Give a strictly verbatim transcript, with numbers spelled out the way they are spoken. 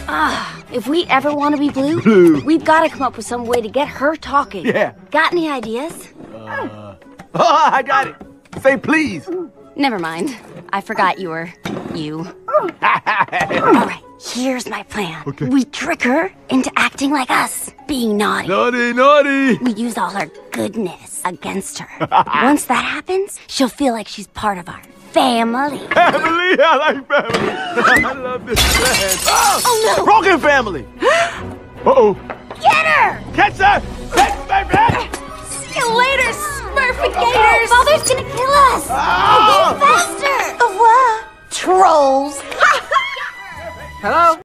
Ah, if we ever want to be blue, Blue. we've got to come up with some way to get her talking. Yeah. Got any ideas? Uh, oh, I got it. Say please. Never mind. I forgot you were you. All right, here's my plan. Okay. We trick her into acting like us, being naughty. Naughty, naughty. We use all our goodness against her. Once that happens, she'll feel like she's part of our family. Family, I like family. I love this plan. Oh, Oh, no. Broken family. Uh-oh. Get her! Catch her. Catch her, baby. See you later, Smurfette-gators! Father's gonna kill us! Ah! Faster! What? Trolls! Hello?